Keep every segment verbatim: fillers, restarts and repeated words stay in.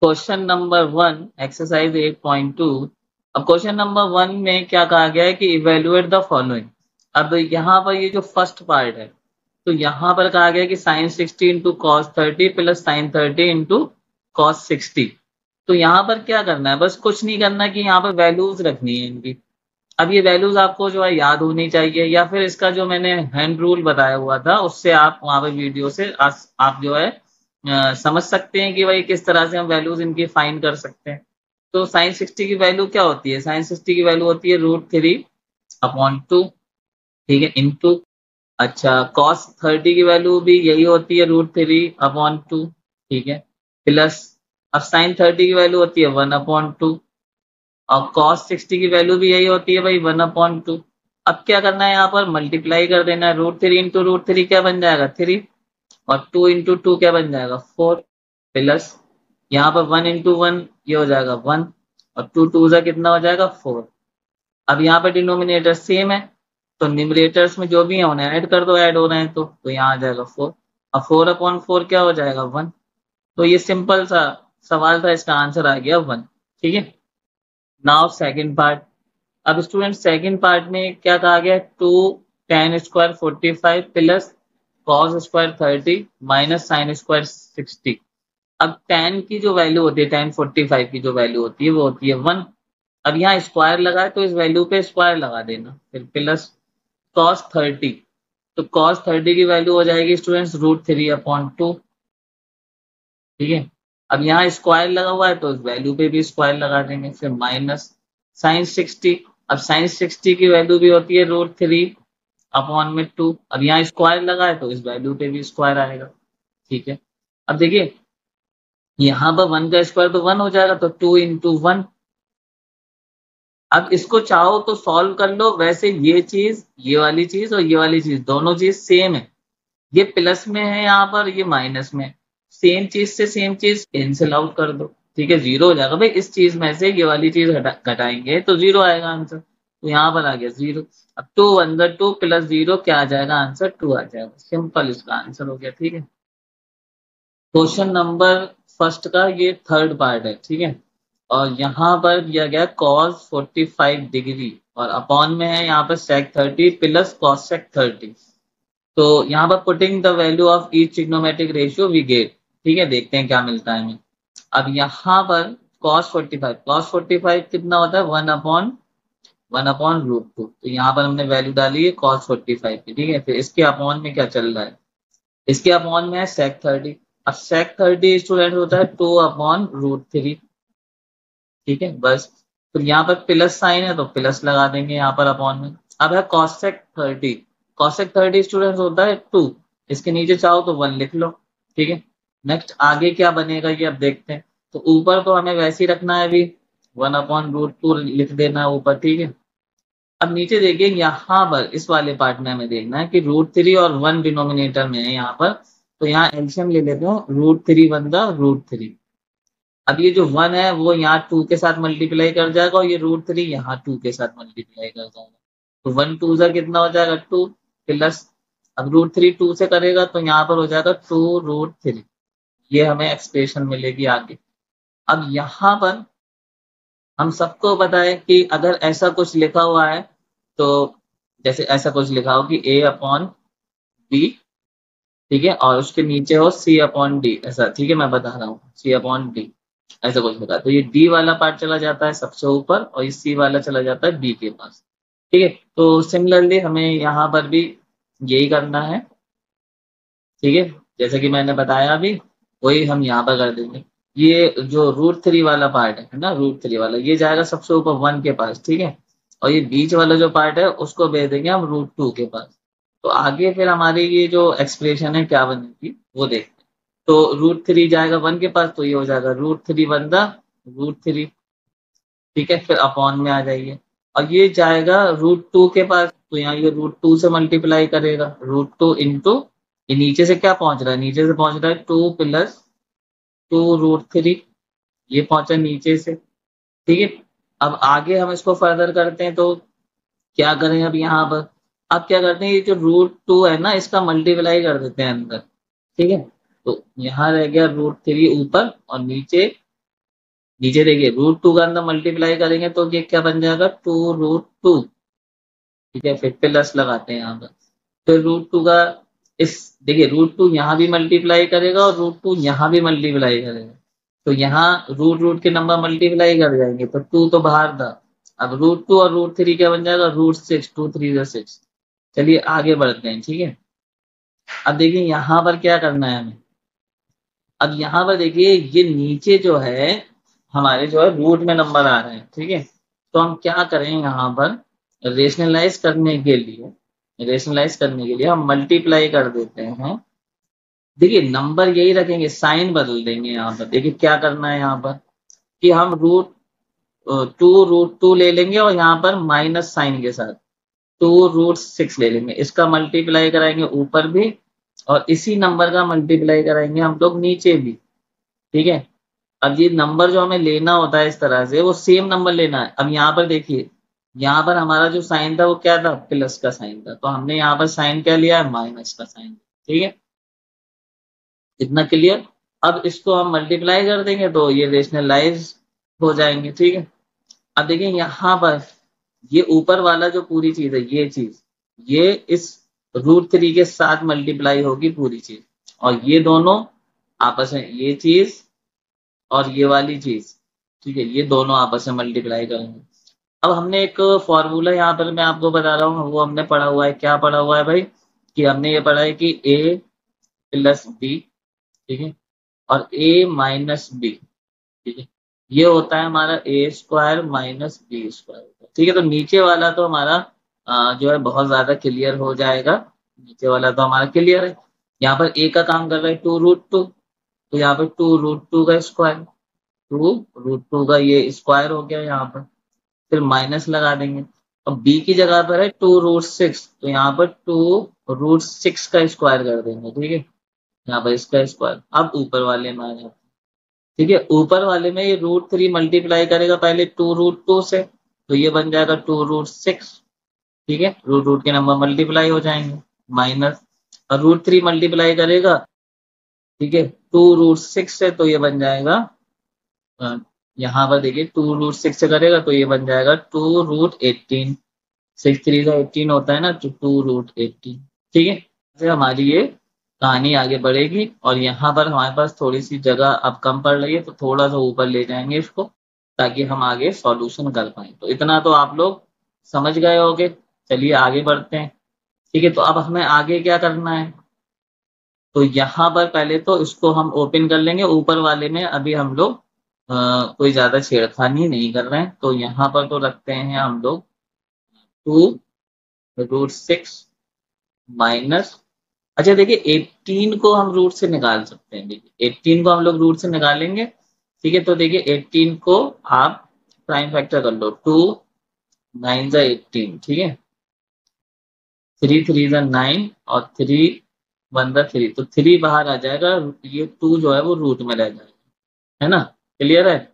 Question number one exercise eight point two. अब question number one में क्या कहा गया है कि इवेल्युएट द फॉलोइंग। अब यहाँ पर ये जो फर्स्ट पार्ट है तो यहाँ पर कहा गया है कि sine sixty into cos thirty plus sine thirty into cos sixty. तो यहाँ पर क्या करना है, बस कुछ नहीं करना कि यहाँ पर वैल्यूज रखनी है इनकी। अब ये वैल्यूज आपको जो है याद होनी चाहिए, या फिर इसका जो मैंने हैंड रूल बताया हुआ था उससे आप वहां पर वीडियो से आस, आप जो है अ, समझ सकते हैं कि भाई किस तरह से हम वैल्यूज इनकी फाइंड कर सकते हैं। तो साइन सिक्सटी की वैल्यू क्या होती है, साइन सिक्सटी की वैल्यू होती है रूट थ्री अपॉन टू, ठीक है, इंटू, अच्छा कॉस थर्टी की वैल्यू भी यही होती है रूट थ्री अपॉन टू, ठीक है, प्लस अब साइन थर्टी की वैल्यू होती है वन अपॉन टू और कॉस सिक्सटी की वैल्यू भी यही होती है भाई वन अपॉन टू। अब क्या करना है, यहाँ पर मल्टीप्लाई कर देना है, root three into root three क्या बन जाएगा थ्री और टू इंटू टू क्या बन जाएगा फोर, प्लस यहाँ पर वन इंटू वन ये हो जाएगा वन और टू टू जा कितना हो जाएगा फोर। अब यहाँ पर डिनोमिनेटर सेम है तो न्यूमरेटर्स में जो भी है उन्हें ऐड कर दो, ऐड हो रहे हैं तो तो यहाँ आ जाएगा फोर और फोर अपॉन फोर क्या हो जाएगा वन। तो ये सिंपल सा सवाल था, इसका आंसर आ गया वन, ठीक है। Now second part. अब स्टूडेंट सेकंड पार्ट में क्या कहा गया, two tan square forty five plus cos square thirty minus sine square sixty. अब टेन की जो वैल्यू होती है, टेन फोर्टी फाइव की जो वैल्यू होती है वो होती है वन। अब यहाँ स्क्वायर लगा है तो इस वैल्यू पे स्क्वायर लगा देना, फिर प्लस कॉस थर्टी, तो कॉस थर्टी की वैल्यू हो जाएगी students root three upon two, ठीक है। अब यहाँ स्क्वायर लगा हुआ है तो इस वैल्यू पे भी स्क्वायर लगा देंगे, फिर माइनस साइन सिक्सटी। अब साइन सिक्सटी की वैल्यू भी होती है रूट थ्री अपॉन में टू, अब यहाँ स्क्वायर लगा है तो इस वैल्यू पे भी स्क्वायर आएगा, ठीक है। अब देखिए यहाँ पर वन का स्क्वायर तो वन हो जाएगा तो टू इंटू वन। अब इसको चाहो तो सॉल्व कर लो, वैसे ये चीज ये वाली चीज और ये वाली चीज दोनों चीज सेम है, ये प्लस में है यहाँ पर ये माइनस में, सेम चीज से सेम चीज कैंसिल आउट कर दो, ठीक है, जीरो हो जाएगा भाई। इस चीज में से ये वाली चीज हटा घटाएंगे तो जीरो आएगा आंसर, तो यहाँ पर आ गया जीरो। अब टू अंदर टू प्लस जीरो क्या आ जाएगा आंसर टू आ जाएगा, सिंपल इसका आंसर हो गया, ठीक है। क्वेश्चन नंबर फर्स्ट का ये थर्ड पार्ट है, ठीक है। और यहाँ पर दिया गया कॉस फोर्टी फाइव डिग्री और अपॉन में है यहाँ पर sec thirty plus cosec thirty. तो यहाँ पर putting the value of each trigonometric ratio we get, ठीक है, देखते हैं क्या मिलता है हमें। अब यहाँ पर cos forty five, cos forty five कितना होता है one upon one upon root two, तो यहाँ पर हमने वैल्यू डाली है cos फोर्टी फाइव की, ठीक है। फिर इसके अपॉन में क्या चल रहा है, इसके अपॉन में है सेक थर्टी। अब सेक थर्टी स्टूडेंट होता है टू अपॉन रूट थ्री, ठीक है, बस। फिर यहाँ पर प्लस साइन है तो प्लस लगा देंगे यहाँ पर अपॉन में। अब है cosec thirty, cosec thirty student होता है टू, इसके नीचे चाहो तो वन लिख लो, ठीक है। नेक्स्ट आगे क्या बनेगा ये अब देखते हैं। तो ऊपर तो हमें वैसे ही रखना है अभी, वन अपॉन रूट टू लिख देना है ऊपर, ठीक है। अब नीचे देखिए यहाँ पर इस वाले पार्ट में हमें देखना है कि रूट थ्री और वन डिनोमिनेटर में है यहाँ पर, तो यहाँ एल्शियम ले लेते हो, root three one the root three. अब ये जो वन है वो यहाँ टू के साथ मल्टीप्लाई कर जाएगा और ये रूट थ्री यहाँ टू के साथ मल्टीप्लाई कर जाएगा, तो वन टू सा कितना हो जाएगा टू, प्लस अब रूट थ्री टू से करेगा तो यहाँ पर हो जाएगा टू रूट थ्री, ये हमें एक्सप्रेशन मिलेगी आगे। अब यहाँ पर हम सबको पता है कि अगर ऐसा कुछ लिखा हुआ है तो जैसे ऐसा कुछ लिखा हो कि ए अपॉन बी, ठीक है, और उसके नीचे हो सी अपॉन डी, ऐसा, ठीक है, मैं बता रहा हूँ सी अपॉन डी, ऐसा कुछ होता है तो ये डी वाला पार्ट चला जाता है सबसे ऊपर और ये सी वाला चला जाता है बी के पास, ठीक है। तो सिमिलरली हमें यहाँ पर भी यही करना है, ठीक है, जैसे कि मैंने बताया अभी वही हम यहाँ पर कर देंगे। ये जो रूट थ्री वाला पार्ट है ना, रूट थ्री वाला ये जाएगा सबसे ऊपर वन के पास, ठीक है, और ये बीच वाला जो पार्ट है उसको भेज देंगे हम रूट टू के पास। तो आगे फिर हमारी ये जो एक्सप्रेशन है क्या बनेगी वो देखते हैं। तो रूट थ्री जाएगा वन के पास तो ये हो जाएगा root three one the root three, ठीक है, फिर अपॉन में आ जाइए। और ये जाएगा रूट टू के पास तो यहाँ ये रूट टू से मल्टीप्लाई करेगा, रूट टू इंटू ये नीचे से क्या पहुंच रहा है, नीचे से पहुंच रहा है two plus two root three, ये पहुंचा नीचे से, ठीक है। अब आगे हम इसको फर्दर करते हैं तो क्या करें, अब यहाँ पर अब क्या करते हैं, ये जो रूट टू है ना इसका मल्टीप्लाई कर देते हैं अंदर, ठीक है। तो यहाँ रह गया रूट थ्री ऊपर और नीचे नीचे देखिए रूट टू का अंदर मल्टीप्लाई करेंगे तो ये क्या बन जाएगा, टू रूट टू। ठीक है, फिर प्लस लगाते हैं यहाँ पर, फिर रूट टू का इस देखिए रूट टू यहाँ भी मल्टीप्लाई करेगा और रूट टू यहाँ भी मल्टीप्लाई करेगा, तो यहाँ रूट रूट के नंबर मल्टीप्लाई कर जाएंगे तो टू तो बाहर था। अब रूट टू और रूट थ्री क्या बन जाएगा, रूट सिक्स, टू थ्री जो सिक्स। चलिए आगे बढ़ते हैं। ठीक है, अब देखिए यहाँ पर क्या करना है हमें। अब यहाँ पर देखिए ये नीचे जो है हमारे जो है रूट में नंबर आ रहे हैं। ठीक है, तो हम क्या करें यहाँ पर, रेशनलाइज करने के लिए रेशनलाइज करने के लिए हम मल्टीप्लाई कर देते हैं। देखिए नंबर यही रखेंगे, साइन बदल देंगे यहाँ पर। देखिए क्या करना है यहाँ पर कि हम रूट टू रूट टू ले लेंगे और यहाँ पर माइनस साइन के साथ टू रूट सिक्स ले लेंगे, इसका मल्टीप्लाई कराएंगे ऊपर भी और इसी नंबर का मल्टीप्लाई कराएंगे हम लोग नीचे भी। ठीक है, अब ये नंबर जो हमें लेना होता है इस तरह से वो सेम नंबर लेना है। अब यहाँ पर देखिए यहाँ पर हमारा जो साइन था वो क्या था, प्लस का साइन था, तो हमने यहाँ पर साइन क्या लिया है, माइनस का साइन। ठीक है, इतना क्लियर। अब इसको हम मल्टीप्लाई कर देंगे तो ये रेशनलाइज हो जाएंगे। ठीक है, अब देखिए यहाँ पर ये ऊपर वाला जो पूरी चीज है ये चीज ये इस रूट थ्री के साथ मल्टीप्लाई होगी पूरी चीज, और ये दोनों आपस में ये चीज और ये वाली चीज, ठीक है, ये दोनों आपस में मल्टीप्लाई करेंगे। अब हमने एक फॉर्मूला यहाँ पर मैं आपको बता रहा हूँ, वो हमने पढ़ा हुआ है। क्या पढ़ा हुआ है भाई, कि हमने ये पढ़ा है कि ए प्लस बी, ठीक है, और ए माइनस बी, ठीक है, ये होता है हमारा A square minus B square. ठीक है, तो नीचे वाला तो हमारा आ, जो है बहुत ज्यादा क्लियर हो जाएगा। नीचे वाला तो हमारा क्लियर है। यहाँ पर ए का काम कर रहा है टू रूट टू, तो यहाँ पर टू रूट टू का स्क्वायर, टू रूट टू का ये स्क्वायर हो गया यहाँ पर, फिर माइनस लगा देंगे। अब बी की जगह पर है टू रूट सिक्स, तो यहाँ पर टू रूट सिक्स का स्क्वायर कर देंगे। ठीक है, यहाँ पर इसका स्क्वायर। अब ऊपर वाले में आ जाते हैं। ठीक है, ऊपर वाले में ये रूट थ्री मल्टीप्लाई करेगा पहले टू रूट टू से, तो ये बन जाएगा टू रूट सिक्स। ठीक है, रूट रूट के नंबर मल्टीप्लाई हो जाएंगे, माइनस और रूट थ्री मल्टीप्लाई करेगा, ठीक है, टू रूट सिक्स से, तो ये बन जाएगा अ, यहाँ पर देखिए टू रूट सिक्स से करेगा तो ये बन जाएगा two root eighteen. Six three का एटीन होता है ना, तो टू रूट एटीन। ठीक है, फिर हमारी ये कहानी आगे बढ़ेगी और यहाँ पर हमारे पास थोड़ी सी जगह अब कम पड़ रही है, तो थोड़ा सा ऊपर ले जाएंगे इसको ताकि हम आगे सॉल्यूशन कर पाए। तो इतना तो आप लोग समझ गए होंगे। चलिए आगे बढ़ते हैं। ठीक है, तो अब हमें आगे क्या करना है, तो यहाँ पर पहले तो इसको हम ओपन कर लेंगे। ऊपर वाले में अभी हम लोग अ, कोई ज्यादा छेड़खानी नहीं कर रहे हैं, तो यहाँ पर तो रखते हैं हम लोग टू रूट सिक्स माइनस, अच्छा देखिए एटीन को हम रूट से निकाल सकते हैं। देखिए एटीन को हम लोग रूट से निकालेंगे। ठीक है, तो देखिए एटीन को आप प्राइम फैक्टर कर लो, टू नाइन जा एटीन, ठीक है, थ्री थ्री जा नाइन और थ्री वन जा थ्री, तो थ्री बाहर आ जाएगा, ये टू जो है वो रूट में रह जाएगा, है ना, क्लियर है।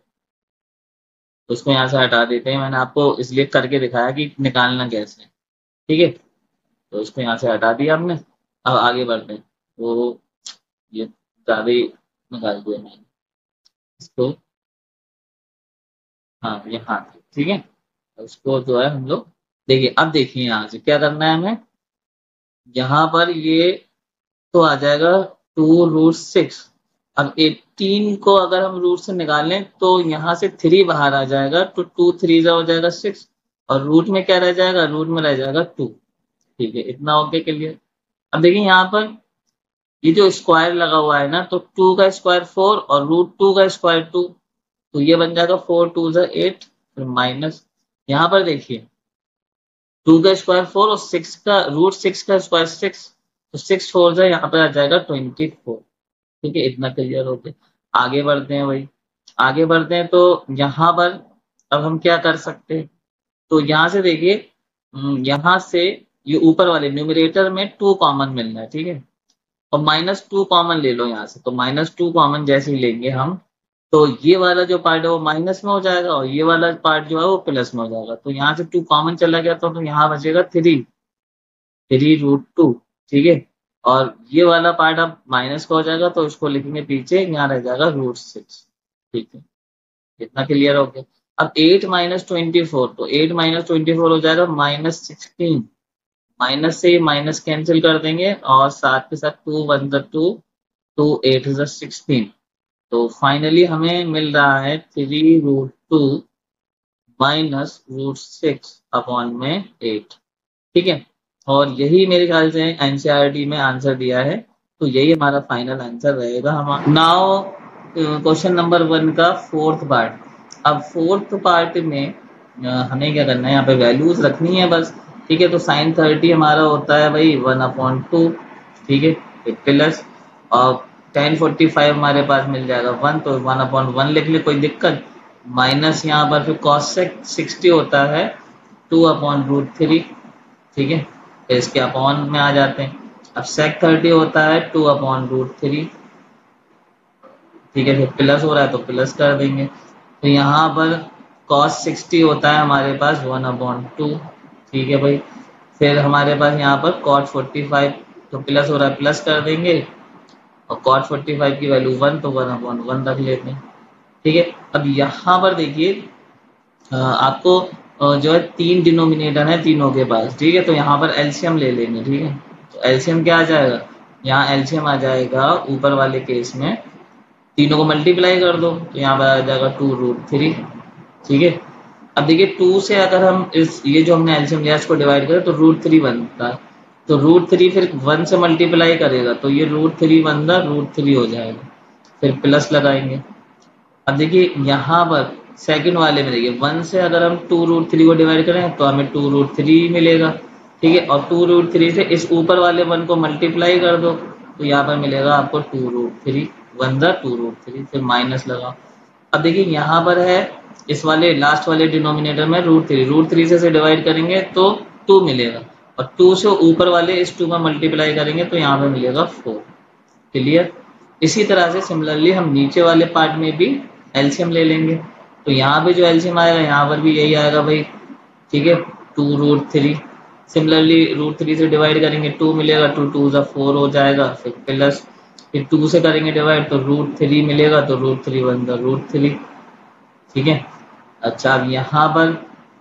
तो उसको यहाँ से हटा देते हैं, मैंने आपको इसलिए करके दिखाया कि निकालना कैसे है। ठीक है, तो इसको यहाँ से हटा दिया हमने। अब आगे बढ़ते हैं, तो ये ज्यादा ही निकाल दिया मैंने इसको, हाँ यहाँ, ठीक है, उसको जो है हम लोग देखिए। अब देखिए यहाँ से क्या करना है हमें, यहाँ पर ये तो आ जाएगा टू रूट सिक्स। अब एटीन को अगर हम रूट से निकालें तो यहाँ से थ्री बाहर आ जाएगा, तो टू थ्री जा हो जाएगा सिक्स और रूट में क्या रह जाएगा, रूट में रह जाएगा टू। ठीक है, इतना ओके क्लियर। अब देखिए यहाँ पर ये जो स्क्वायर लगा हुआ है ना, तो टू का स्क्वायर फोर और रूट टू का स्क्वायर टू, तो ये बन जाएगा फोर टू जा एट, फिर माइनस यहाँ पर देखिए टू का स्क्वायर फोर और सिक्स का रूट सिक्स का स्क्वायर सिक्स, तो सिक्स फोर जा यहाँ पे आ जाएगा ट्वेंटी फोर। ठीक है, इतना क्लियर हो गया। आगे बढ़ते हैं भाई, आगे बढ़ते हैं तो यहाँ पर अब हम क्या कर सकते हैं, तो यहाँ से देखिए यहाँ से ये ऊपर वाले न्यूमरेटर में टू कॉमन मिल रहा है। ठीक है, और माइनस टू कॉमन ले लो यहाँ से, तो माइनस टू कॉमन जैसे ही लेंगे हम, तो ये वाला जो पार्ट है वो माइनस में हो जाएगा और ये वाला पार्ट जो है वो प्लस में हो जाएगा। तो यहाँ से टू कॉमन चला गया तो, तो यहाँ बचेगा थ्री, थ्री रूट टू। ठीक है, और ये वाला पार्ट अब माइनस का हो जाएगा तो इसको लिखेंगे पीछे, यहाँ रह जाएगा रूट सिक्स। ठीक है, इतना क्लियर हो गया। अब एट माइनस ट्वेंटी फोर, तो एट माइनस ट्वेंटी फोर हो जाएगा माइनस सिक्सटीन। माइनस से माइनस कैंसिल कर देंगे और साथ के साथ two one the two, two eight the sixteen. तो फाइनली हमें मिल रहा है three root two minus root six upon में एट। ठीक है, और यही मेरे ख्याल से एनसीईआरटी में आंसर दिया है, तो यही हमारा फाइनल आंसर रहेगा। हम नाउ क्वेश्चन नंबर वन का फोर्थ पार्ट। अब फोर्थ पार्ट में अ, हमें क्या करना है, यहाँ पे वैल्यूज रखनी है बस। ठीक है, तो साइन थर्टी हमारा होता है भाई वन अपॉन टू। ठीक है, प्लस और टेन फोर्टी फाइव हमारे पास मिल जाएगा वन, तो वन अपॉन वन लिख ले, कोई दिक्कत। माइनस यहाँ पर फिर कॉस सिक्सटी होता है टू अपॉन रूट थ्री। ठीक है, फिर इसके अपॉन में आ जाते हैं। अब सेक थर्टी होता है टू अपॉन रूट थ्री। ठीक है, फिर प्लस हो रहा है तो प्लस कर देंगे। तो यहाँ पर कॉस सिक्सटी होता है हमारे पास वन अपॉन टू। ठीक है भाई, फिर हमारे पास यहाँ पर कॉट फोर्टी फाइव, तो प्लस हो रहा है प्लस कर देंगे, और कॉट फोर्टी फाइव की वैल्यू वन, तो वन अपॉन वन रख लेते हैं। ठीक है, अब यहाँ पर देखिए आपको जो है तीन डिनोमिनेटर है तीनों के पास। ठीक है, तो यहाँ पर एलसीएम ले लेंगे। ठीक है, तो एलसीएम क्या आ जाएगा, यहाँ एलसीएम आ जाएगा ऊपर वाले केस में तीनों को मल्टीप्लाई कर दो, तो यहाँ पर आ जाएगा टू रूट थ्री। ठीक है, अब देखिए टू से अगर हम इस ये जो हमने एलसीएम लिया इसको डिवाइड करें तो रूट थ्री बनता है, तो रूट थ्री फिर वन से मल्टीप्लाई करेगा तो ये root three one the root three हो जाएगा, फिर प्लस लगाएंगे। अब देखिए यहाँ पर सेकंड वाले में देखिए वन से अगर हम टू रूट थ्री को डिवाइड करें तो हमें टू रूट थ्री मिलेगा। ठीक है, और टू रूट थ्री से इस ऊपर वाले वन को मल्टीप्लाई कर दो तो यहाँ पर मिलेगा आपको two root three one the two root three, फिर माइनस लगाओ। अब देखिए यहाँ पर है इस वाले लास्ट वाले डिनोमिनेटर में रूट थ्री, रूट थ्री से डिवाइड करेंगे तो टू मिलेगा, और टू से ऊपर वाले इस टू में मल्टीप्लाई करेंगे तो यहाँ पर मिलेगा फोर। क्लियर। इसी तरह से सिमिलरली हम नीचे वाले पार्ट में भी एलसीएम ले लेंगे, तो यहाँ पे जो एलसीएम आएगा यहाँ पर भी यही आएगा भाई। ठीक है, two root three, similarly root three से डिवाइड करेंगे टू मिलेगा, टू टू ज़ा फोर हो जाएगा, फिर प्लस फिर टू से करेंगे डिवाइड तो रूट थ्री मिलेगा, तो रूट थ्री वन ज़ा रूट थ्री। ठीक है, अच्छा अब यहाँ पर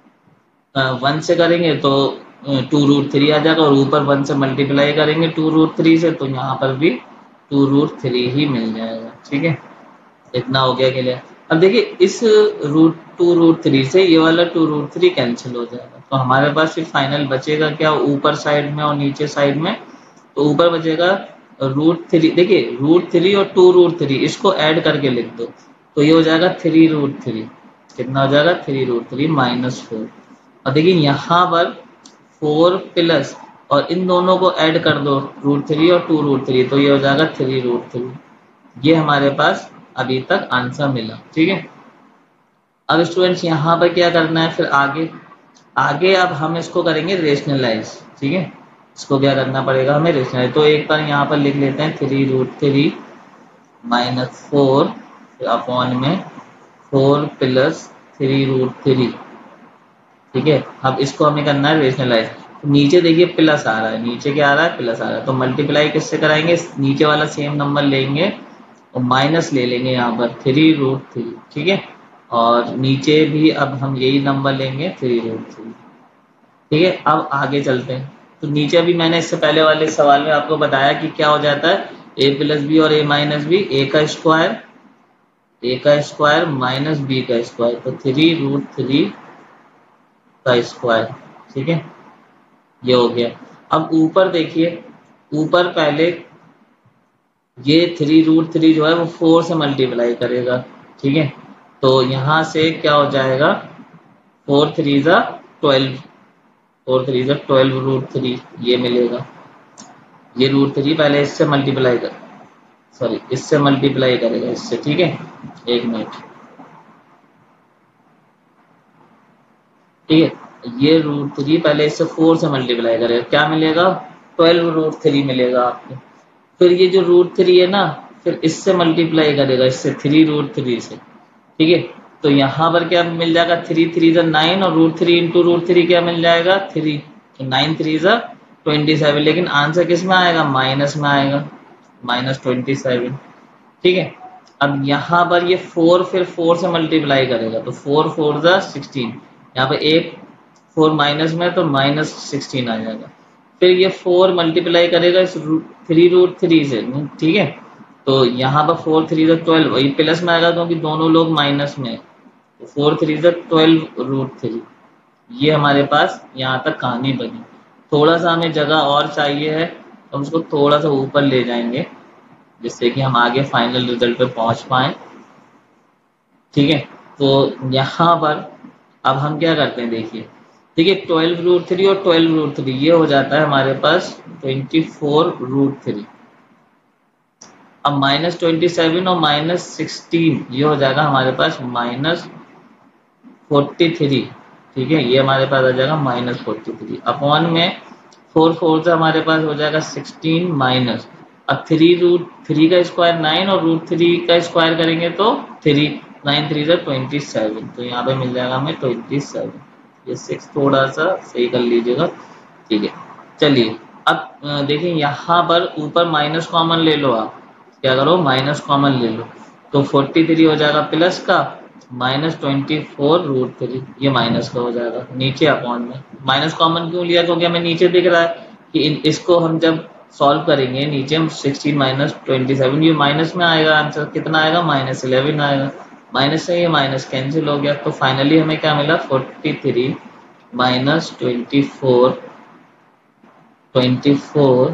वन से करेंगे तो टू रूट थ्री आ जाएगा, और ऊपर वन से मल्टीप्लाई करेंगे टू रूट थ्री से तो यहाँ पर भी टू रूट थ्री ही मिल जाएगा। ठीक है, इतना हो गया क्लियर। अब देखिए इस रूट टू रूट थ्री से ये वाला टू रूट थ्री कैंसिल हो जाएगा, तो हमारे पास फिर फाइनल बचेगा क्या, ऊपर साइड में और नीचे साइड में। तो ऊपर बचेगा रूट थ्री, देखिए रूट थ्री और टू रूट थ्री इसको ऐड करके लिख दो तो ये हो जाएगा थ्री रूट थ्री। कितना हो जाएगा, three root three minus four. और देखिए यहाँ पर फोर प्लस और इन दोनों को ऐड कर दो रूट थ्री और टू रूट थ्री, तो ये हो जाएगा थ्री रूट थ्री। ये हमारे पास अभी तक आंसर मिला। ठीक है, अब स्टूडेंट्स यहाँ पर क्या करना है, फिर आगे आगे अब हम इसको करेंगे रेशनलाइज। ठीक है, इसको क्या करना पड़ेगा हमें, रेशनलाइज। तो एक बार यहाँ पर लिख लेते हैं three root three minus four upon में four plus three root three. ठीक है, अब इसको हमें करना है रेशनलाइज। नीचे देखिए प्लस आ रहा है, नीचे क्या आ रहा है, प्लस आ रहा है, तो मल्टीप्लाई किससे कराएंगे, नीचे वाला सेम नंबर लेंगे और माइनस ले लेंगे यहाँ पर थ्री रूट थ्री। ठीक है, और नीचे भी अब हम यही नंबर लेंगे थ्री रूट थ्री। ठीक है, अब आगे चलते हैं। तो नीचे अभी मैंने इससे पहले वाले सवाल में आपको बताया कि क्या हो जाता है, ए प्लस बी और ए माइनस बी, ए का स्क्वायर ए का स्क्वायर माइनस बी का स्क्वायर, तो थ्री रूट थ्री का स्क्वायर। ठीक है, ये हो गया। अब ऊपर देखिए, ऊपर पहले ये थ्री रूट थ्री जो है वो फोर से मल्टीप्लाई करेगा। ठीक है, तो यहाँ से क्या हो जाएगा, फोर थ्री ज़ा ट्वेल्व, फोर थ्री ज़ा ट्वेल्व रूट थ्री ये मिलेगा। ये रूट थ्री पहले इससे मल्टीप्लाई कर सॉरी इससे मल्टीप्लाई करेगा इससे। ठीक है, एक मिनट। ठीक है, ये रूट थ्री पहले इससे फोर से मल्टीप्लाई करेगा, क्या मिलेगा, ट्वेल्व रूट थ्री मिलेगा आपको। फिर ये जो रूट थ्री है ना, फिर इससे मल्टीप्लाई करेगा इससे थ्री रूट थ्री से। ठीक है, तो यहाँ पर क्या मिल जाएगा, थ्री थ्री ज़ा नाइन और root three into root three क्या मिल जाएगा, थ्री, तो नाइन थ्री ज़ा ट्वेंटी सेवन। लेकिन आंसर किस में आएगा, माइनस में आएगा, माइनस ट्वेंटी सेवन। ठीक है, अब यहाँ पर ये फोर फिर फोर से मल्टीप्लाई करेगा तो फोर फोर ज़ा सिक्सटीन, यहाँ पे एक फोर माइनस में तो माइनस सिक्सटीन आ जाएगा। फिर ये फोर मल्टीप्लाई करेगा इस रूट थ्री रूट थ्री से, ठीक है। तो यहाँ पर फोर थ्री ज़ा ट्वेल्व, वही प्लस में आएगा क्योंकि दोनों लोग माइनस में, तो फोर थ्री ज़ा ट्वेल्व रूट थ्री। ये हमारे पास यहाँ तक कहानी बनी। थोड़ा सा हमें जगह और चाहिए है तो हम उसको थोड़ा सा ऊपर ले जाएंगे जिससे कि हम आगे फाइनल रिजल्ट पे पहुंच पाए, ठीक है। तो यहाँ पर अब हम क्या करते हैं, देखिए देखिए ट्वेल्व रूट थ्री और ट्वेल्व रूट थ्री ये हो जाता है हमारे पास ट्वेंटी फोर रूट थ्री। अब माइनस ट्वेंटी सेवन और माइनस सिक्सटीन ये हो जाएगा हमारे पास माइनस फोर्टी थ्री, ठीक है। ये हमारे पास आ जाएगा माइनस फोर्टी थ्री अपॉन में फोर फोर से हमारे पास हो जाएगा सिक्सटीन माइनस, अब थ्री रूट थ्री का स्क्वायर नाइन और रूट थ्री का स्क्वायर करेंगे तो थ्री, नाइन थ्री से ट्वेंटी सेवन, तो यहाँ पे मिल जाएगा हमें ट्वेंटी सेवन। ये सिक्स थोड़ा सा सही कर लीजिएगा, ठीक है। चलिए अब देखिए यहाँ पर ऊपर माइनस कॉमन ले लो, आप क्या करो माइनस कॉमन ले लो, तो फोर्टी थ्री हो जाएगा प्लस का minus twenty four root three, ये माइनस का हो जाएगा नीचे अपॉन में। माइनस कॉमन क्यों लिया, क्योंकि हमें नीचे दिख रहा है कि इन, इसको हम जब सॉल्व करेंगे नीचे हम सिक्सटीन माइनस ट्वेंटी सेवन, ये माइनस में आएगा, आंसर कितना आएगा माइनस इलेवन आएगा। माइनस से ये माइनस कैंसिल हो गया, तो फाइनली हमें क्या मिला forty three minus twenty four twenty four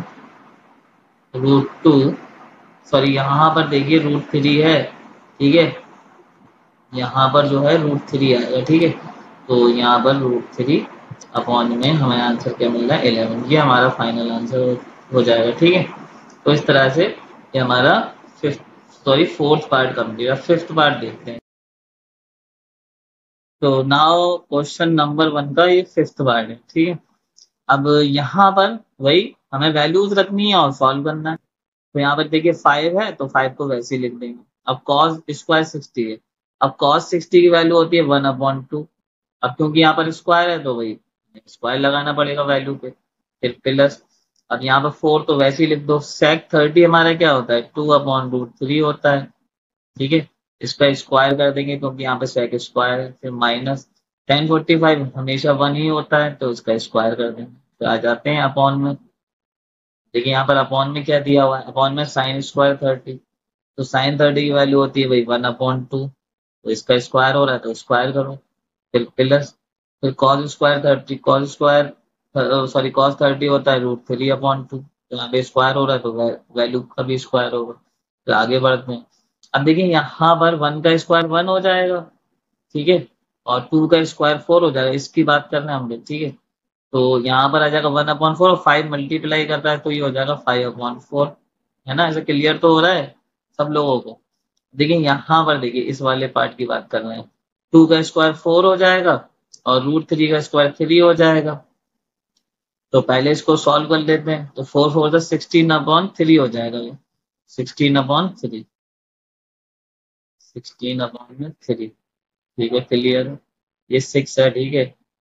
root two, sorry यहाँ पर देखिए रूट थ्री है, ठीक है। यहाँ पर जो है रूट थ्री आएगा, ठीक है। तो यहाँ पर रूट थ्री अपॉन में हमें आंसर क्या मिल रहा है इलेवन, ये हमारा फाइनल आंसर हो जाएगा, ठीक है। तो इस तरह से ये हमारा fifth sorry fourth part complete है। फिफ्थ पार्ट देखते हैं। तो नाउ क्वेश्चन नंबर वन का ये फिफ्थ पार्ट है, ठीक है। अब यहाँ पर वही हमें वैल्यूज रखनी है और सॉल्व करना है। तो यहाँ पर देखिए फाइव है तो फाइव को वैसे ही लिख देंगे। अब कॉस स्क्वायर सिक्सटी है, अब कॉस सिक्सटी की वैल्यू होती है वन अपॉन टू। अब क्योंकि यहाँ पर स्क्वायर है तो वही स्क्वायर लगाना पड़ेगा वैल्यू पे, फिर प्लस। अब यहाँ पर फोर तो वैसे ही लिख दो। सेक थर्टी हमारा क्या होता है टू अपॉन रूट थ्री होता है, ठीक है। इसका स्क्वायर कर देंगे क्योंकि यहाँ पे सेक स्क्वायर है, फिर माइनस टेन फोर्टी फाइव हमेशा वन ही होता है तो इसका स्क्वायर कर देंगे, तो आ जाते हैं अपॉन में। देखिए यहाँ पर अपॉन में क्या दिया हुआ है, अपॉन में साइन स्क्वायर थर्टी, तो साइन थर्टी की वैल्यू होती है भाई वन अपॉन टू, तो इसका स्क्वायर हो रहा है तो स्क्वायर करो, फिर प्लस, फिर cos square thirty, cos square sorry cos thirty होता है रूट थ्री अपॉन टू, तो यहाँ पे स्क्वायर हो रहा है तो वैल्यू का भी स्क्वायर होगा। फिर आगे बढ़ते हैं। अब देखिए यहाँ पर वन का स्क्वायर वन हो जाएगा, ठीक है, और टू का स्क्वायर फोर हो जाएगा, इसकी बात कर रहे हैं हम लोग, ठीक है। तो यहाँ पर आ जाएगा वन अपॉन फोर और फाइव मल्टीप्लाई करता है तो ये हो जाएगा फाइव अपॉन फोर, है ना। ऐसा क्लियर तो हो रहा है सब लोगों को। देखिए यहाँ पर देखिए इस वाले पार्ट की बात कर रहे हैं, टू का स्क्वायर फोर हो जाएगा और रूट थ्री का स्क्वायर थ्री हो जाएगा। तो पहले इसको सॉल्व कर लेते हैं, तो फोर फोर का सिक्सटीन अपॉन थ्री हो जाएगा, ये sixteen upon three, sixteen upon में थ्री, ठीक है क्लियर। ये सिक्स है, ठीक है,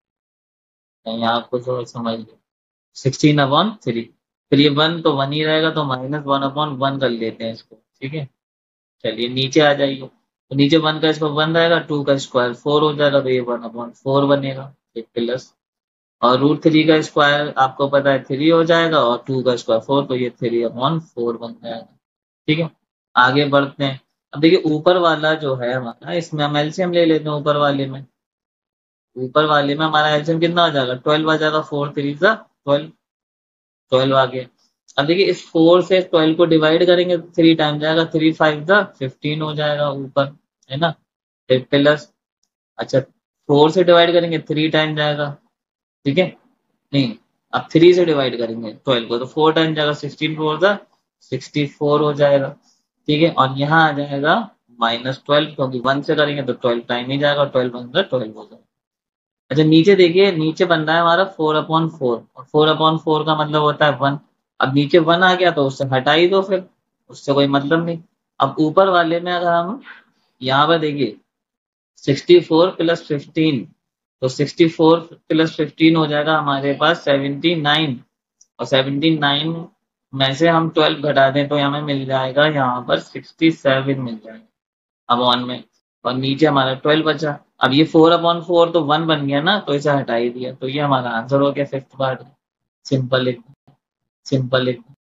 यहाँ आपको थोड़ा समझ लो, सिक्सटीन अपॉन थ्री, फिर ये वन तो वन ही रहेगा तो माइनस वन अपॉन वन कर लेते हैं इसको, ठीक है। चलिए नीचे आ जाइए, तो नीचे वन का स्क्वायर वन रहेगा, टू का स्क्वायर फोर हो जाएगा तो ये वन अपॉन फोर बनेगा, फिर प्लस, और रूट थ्री का स्क्वायर आपको पता है थ्री हो जाएगा और टू का स्क्वायर फोर, तो ये थ्री अपॉन फोर बन जाएगा, ठीक है। आगे बढ़ते हैं। अब देखिए ऊपर वाला जो है हमारा, इसमें हम एलसीएम ले लेते हैं। ऊपर वाले में ऊपर वाले में हमारा एलसीएम कितना आ जाएगा ट्वेल्व आ जाएगा, फोर थ्री सा ट्वेल्व, ट्वेल्व आ गया। अब देखिए इस फोर से ट्वेल्व को डिवाइड करेंगे तो थ्री टाइम जाएगा, थ्री फाइव सा फिफ्टीन हो जाएगा ऊपर, है ना। फिर प्लस, अच्छा फोर से डिवाइड करेंगे थ्री टाइम जाएगा, ठीक है, नहीं अब थ्री से डिवाइड करेंगे ट्वेल्व को तो फोर टाइम जाएगा, सिक्सटीन फोर सा सिक्सटी फोर हो जाएगा, ठीक है। और यहाँ आ जाएगा माइनस ट्वेल्व, क्योंकि वन से करेंगे तो ट्वेल्व टाइम ही जाएगा, ट्वेल्व वन ट्वेल्व हो जाएगा। अच्छा नीचे देखिए, नीचे बन रहा है हमारा फोर अपॉन फोर, और फोर अपॉन फोर का मतलब होता है वन। अब नीचे वन आ गया तो उससे हटा ही दो, फिर उससे कोई मतलब नहीं। अब ऊपर वाले में अगर हम यहाँ पर देखिए सिक्सटी फोर प्लस फिफ्टीन, तो सिक्सटी फोर प्लस फिफ्टीन हो जाएगा हमारे पास सेवेंटी नाइन, और सेवेंटी नाइन में से हम ट्वेल्व घटा दें तो हमें मिल जाएगा यहाँ पर सिक्सटी सेवन मिल जाएगा, अपॉन में, और नीचे हमारा ट्वेल्व बचा। अब ये फोर अपॉन फोर तो वन बन गया ना, तो इसे हटा ही दिया, तो ये हमारा आंसर हो गया फिफ्थ पार्ट। Simple simple